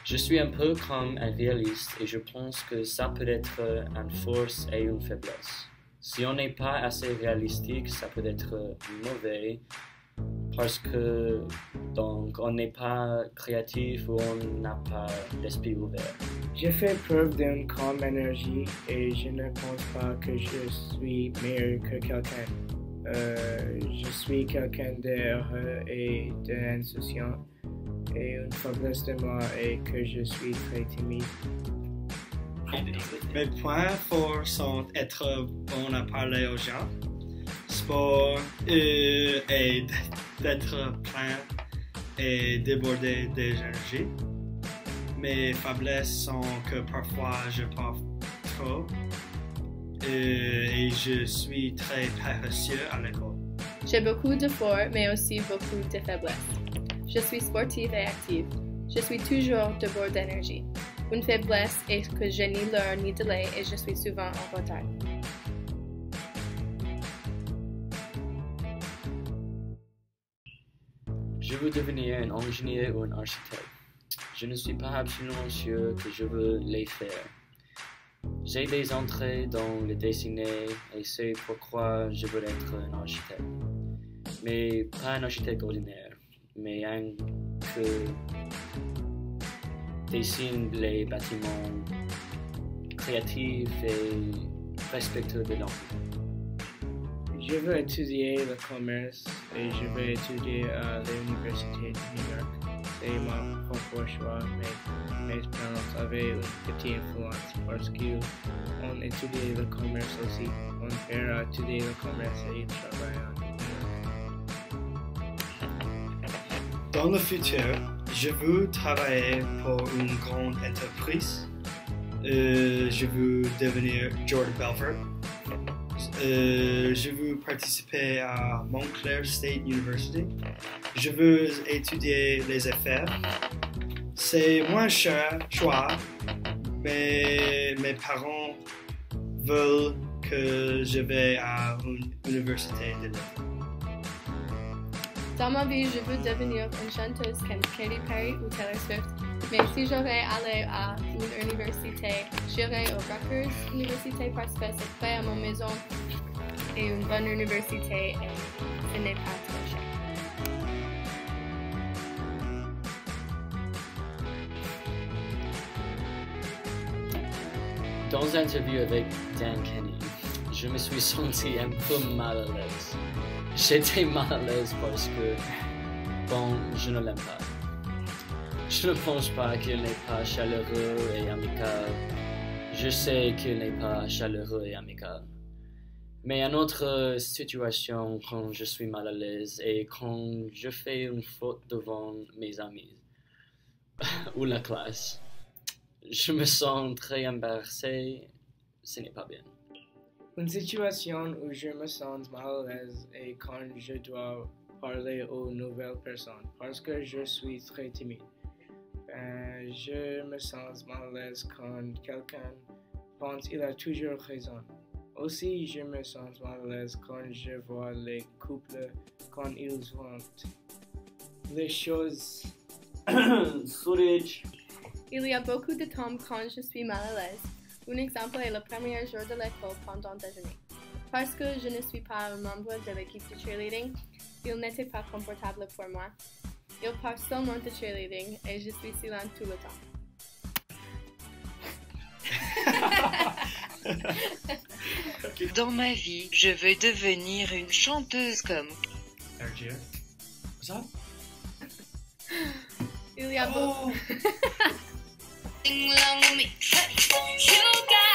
Je suis un peu comme un réaliste et je pense que ça peut être une force et une faiblesse. Si on n'est pas assez réalistique, ça peut être mauvais parce que donc on n'est pas créatif ou on n'a pas l'esprit ouvert. Je fais preuve d'une calme énergie et je ne pense pas que je suis meilleur que quelqu'un. Je suis quelqu'un d'heureux et d'insouciant et une faiblesse de moi est que je suis très timide. Mes points forts sont être bon à parler aux gens, sport et d'être plein et débordé d'énergie. Mes faiblesses sont que parfois je parle trop et je suis très paresseux à l'école. J'ai beaucoup de force, mais aussi beaucoup de faiblesses. Je suis sportive et active. Je suis toujours débordée d'énergie. Une faiblesse est que je n'ai l'heure ni délai et je suis souvent en retard. Je veux devenir un ingénieur ou un architecte. Je ne suis pas absolument sûr que je veux les faire. J'ai des entrées dans le dessiner et c'est pourquoi je veux être un architecte. Mais pas un architecte ordinaire, mais un que dessine les bâtiments créatifs et respectueux de l'environnement. Je veux étudier le commerce et je veux étudier à l'Université de New York. C'est mon propre choix, mais mes parents avaient une petite influence parce qu'ils ont étudié le commerce aussi. Mon père a étudié le commerce et il travaille à New York. Dans le futur, je veux travailler pour une grande entreprise. Je veux devenir Jordan Belfort. Je veux participer à Montclair State University. Je veux étudier les affaires. C'est mon choix, mais mes parents veulent que je vais à une université de l'État. Dans ma vie, je veux devenir une chanteuse comme Katy Perry ou Taylor Swift. Mais si j'aurais allé à une université, j'irais au Rutgers Université parce que c'est près à ma maison et une bonne université et ce n'est pas trop cher. Dans l'interview avec Dan Kenny, je me suis senti un peu mal à l'aise. J'étais mal à l'aise parce que, bon, je ne l'aime pas. Je ne pense pas qu'il n'est pas chaleureux et amical. Je sais qu'il n'est pas chaleureux et amical. Mais une autre situation quand je suis mal à l'aise et quand je fais une faute devant mes amis ou la classe, je me sens très embarrassé. Ce n'est pas bien. Une situation où je me sens mal à l'aise est quand je dois parler aux nouvelles personnes parce que je suis très timide. Je me sens mal à l'aise quand quelqu'un pense qu'il a toujours raison. Aussi, je me sens mal à l'aise quand je vois les couples quand ils font les choses sauvages. Il y a beaucoup de temps quand je suis mal à l'aise. Un exemple est le premier jour de l'école pendant le déjeuner. Parce que je ne suis pas un membre de l'équipe de cheerleading, il n'était pas confortable pour moi. Il parle seulement de cheerleading et je suis silente tout le temps. Dans ma vie, je veux devenir une chanteuse comme RJ, ça? Il y a beaucoup. Sing along with me. You got